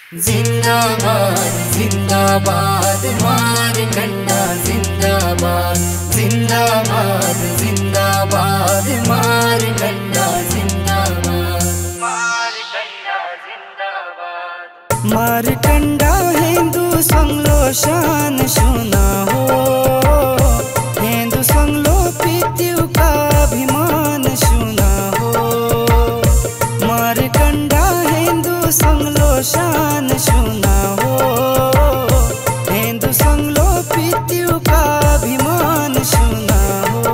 जिंदाबाद जिंदाबाद मारकंडा जिंदाबाद जिंदाबाद जिंदाबाद मारकंडा जिंदाबाद मारकंडा जिंदाबाद। मारकंडा हिंदू संगलो शान सुना हो, हिंदू संगलो पीत्यू का अभिमान सुना हो। मारकंडा हिंदू संगलो शान सुना हो, हिंदू संगलो पीत्यू का अभिमान सुना हो।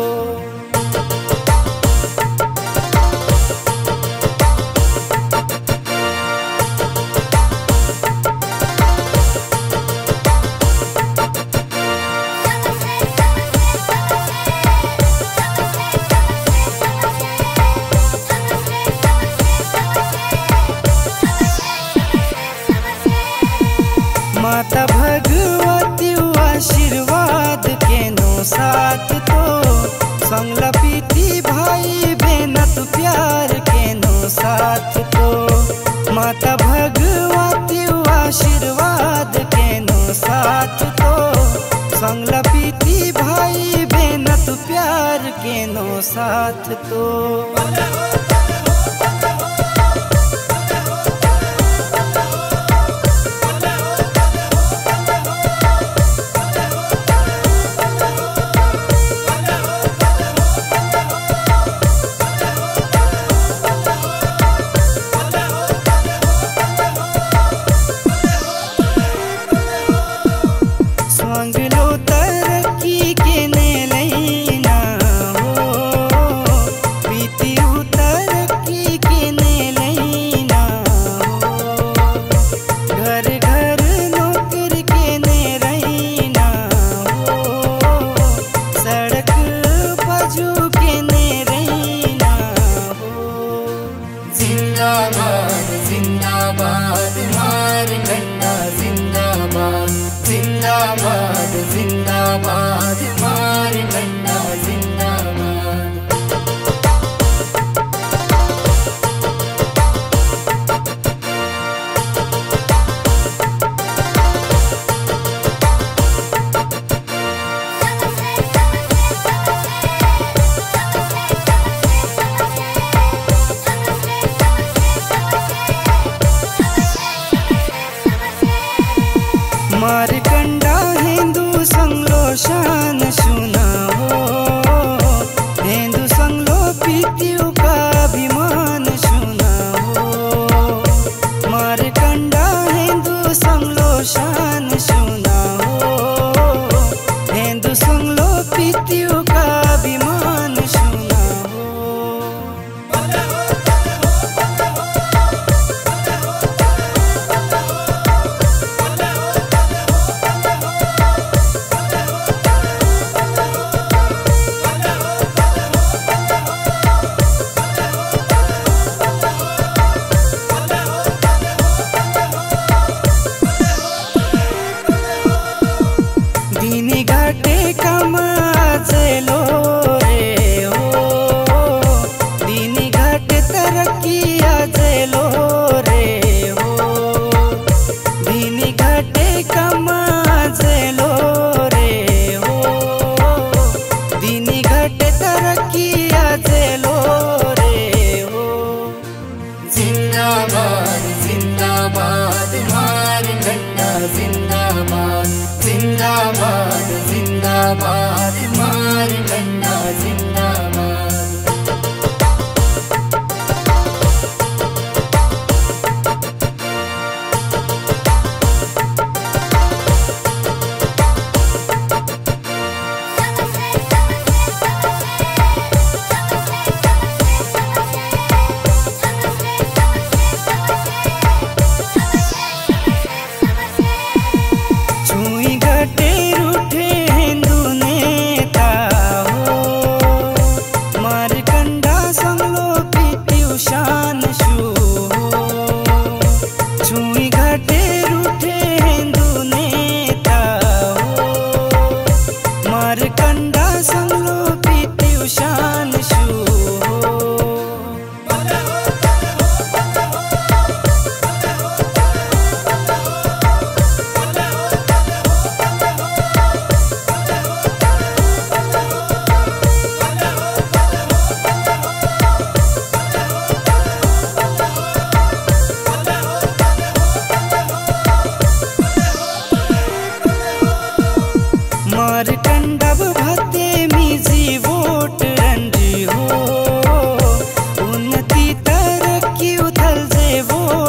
माता भगवती आशीर्वाद के नो साथ तो संगला पीती भाई बेनत प्यार के नो साथ तो। माता भगवती आशीर्वाद के नो साथ तो संगला पीती भाई बेनत प्यार के नो साथ तो। स्वांगलो तरक्की के ने लैना हो, पीती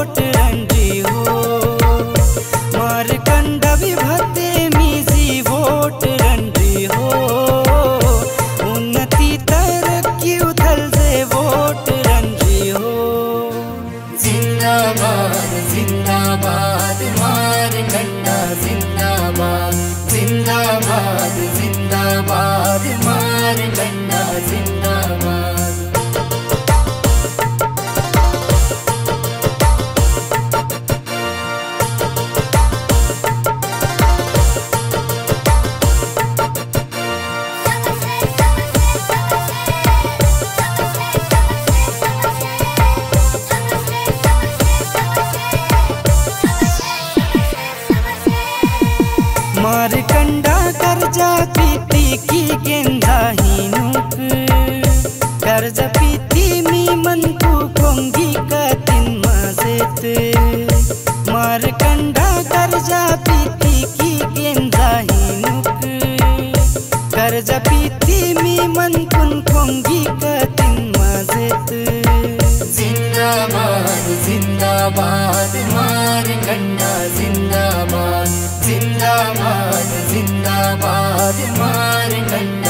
वोट रंडी हो मारकंड विभते मिजी वोट रंडी हो उन्नति तरक्की उथल से वोट रंडी हो। जिंदाबाद जिंदाबाद मारकंडा जिंदाबाद जिंदाबाद जिंदाबाद मारकंडा जिंदाबाद। मारकंडा कर्जा पीती की गेंदा हिनुक कर्जा पीती मी मन को कोंगी का दिन मजेत मारकंडा कर्जा पीती की गेंदा हिनुक कर्जा पीती मी मन कुन कोंगी का दिन मजेत। जिंदाबाद जिंदाबाद मारकंडा जिंदाबाद जिंदाबाद जिंदाबाद मारकंडा।